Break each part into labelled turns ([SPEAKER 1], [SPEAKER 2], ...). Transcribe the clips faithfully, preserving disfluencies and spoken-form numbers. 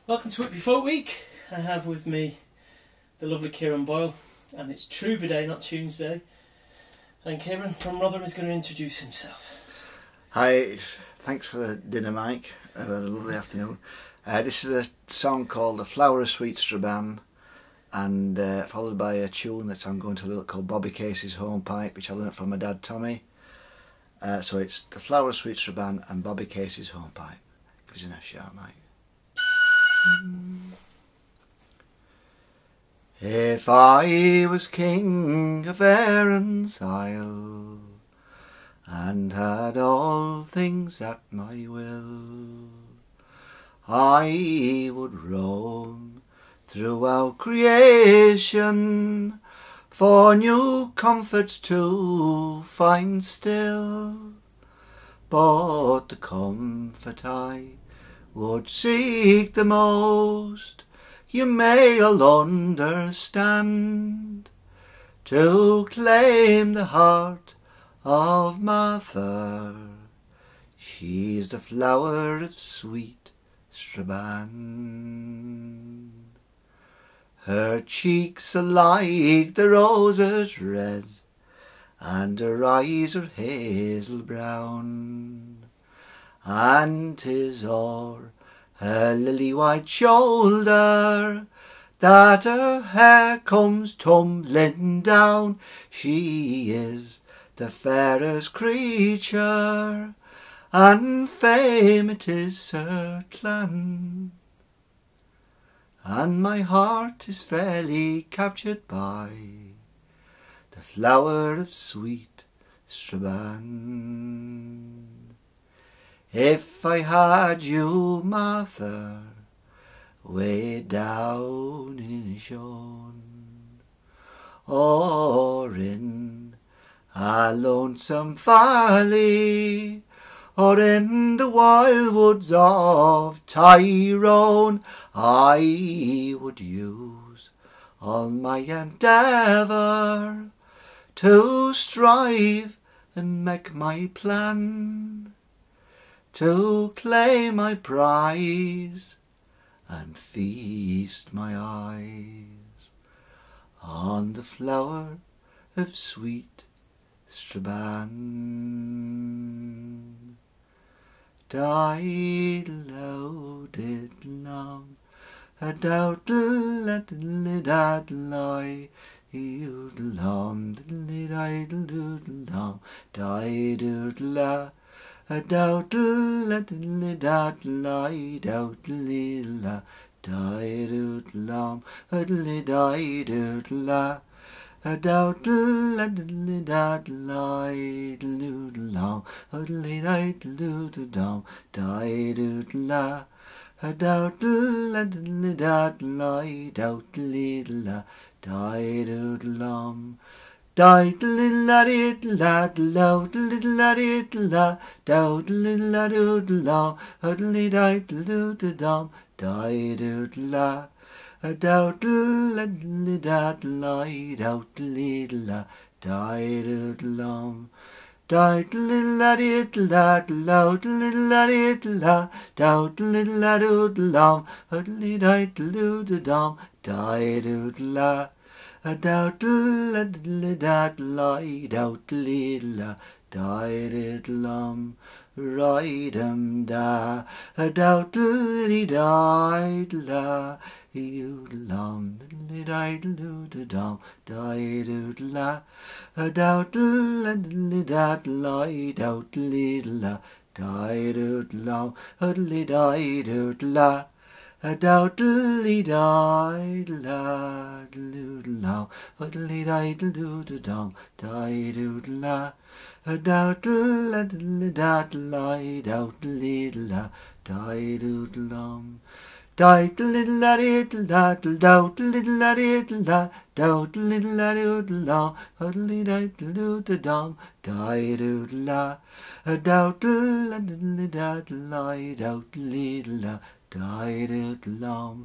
[SPEAKER 1] Welcome to Whitby Folk Week. I have with me the lovely Ciarán Boyle, and it's Troubaday, not Tuesday. And Ciarán from Rotherham is going to introduce himself.
[SPEAKER 2] Hi, thanks for the dinner, Mike. Uh, had a lovely afternoon. Uh, this is a song called "The Flower of Sweet Strabane," and uh, followed by a tune that I'm going to look called Bobby Casey's Hornpipe, which I learnt from my dad Tommy. Uh, so it's "The Flower of Sweet Strabane" and Bobby Casey's Hornpipe. Give us a nice shout, Mike. If I was king of Erin's Isle and had all things at my will, I would roam throughout creation for new comforts to find still. But the comfort I would seek the most, you may all understand, to claim the heart of mother. She's the flower of sweet Strabane. Her cheeks are like the roses red, and her eyes are hazel brown, and 'tis o'er her lily-white shoulder that her hair comes tumbling down. She is the fairest creature, and fame it is her clan, and my heart is fairly captured by the flower of sweet Strabane. If I had you, mother, way down in Ciarán, or in a lonesome valley, or in the wild woods of Tyrone, I would use all my endeavour to strive and make my plan, to claim my prize and feast my eyes on the flower of sweet Strabane. Diddle-o, diddle-om, a doodle-a-diddle-a-diddle-lie, doodle-om, diddle-a-diddle-doodle-om, di-doodle-a, a doodle-a-diddle-a-diddle-lie, doodle-a, di-doodle-om, a diddle-a-di-doodle-a, a doodle-a-diddle-a-diddle-lie, doodle-om, a diddle-a-diddle-dom, di-doodle-a, a doodle-a-diddle-a-diddle-lie, doodle-a, di-doodle-om. Diddle-a-diddle-a-diddle-o-diddle-a-diddle-a, doodle-a-doodle-om, a-diddle-a-diddle-dom, di-doodle-a, a doodle-a-diddle-a-diddle-lie, doodle-a, di-doodle-om. Diddle-a-diddle-a-diddle-o-diddle-a-diddle-a, doodle-a-doodle-om, a-diddle-a-diddle-dom, di-doodle-a, a doodle-a-diddle-a-diddle-lie, doodle-a, di-doodle-om. Ride-em-da, a doodle-a-diddle-a, doodle-om, diddle-a-diddle-dom, di-doodle-a, a doodle-a-diddle-a-diddle-lie, doodle-a, di-doodle-om, a diddle-a-diddle-a, a doodle-a-diddle-a-diddle-om, a diddle-a-diddle-dom, di-doodle-a, a doodle-a-diddle-a-diddle-lie, doodle-a, di-doodle-om. Diddle-a-diddle-a-diddle-a-diddle-a-diddle-a-diddle-a, doodle-a-diddle-a-diddle-om, a diddle-a-diddle-dom, di-doodle-a, a doodle-a-diddle-a-diddle-lie, doodle-a, di-doodle-om,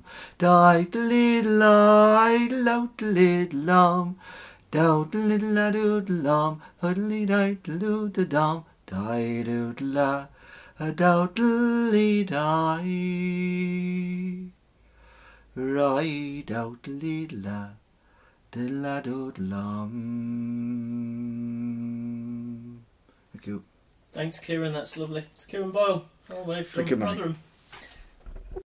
[SPEAKER 2] di-doodle-a-diddle-o-diddle-om, doodle-a-diddle-a-doodle-om, a diddle-a-diddle-dom, di-doodle-a, a doodle-a-die. Ride out lidla, diddla doodlum. Thank you.
[SPEAKER 1] Thanks, Ciarán. That's lovely. It's Ciarán Boyle, all the way from
[SPEAKER 2] Thank you, mate.
[SPEAKER 1] Rotherham.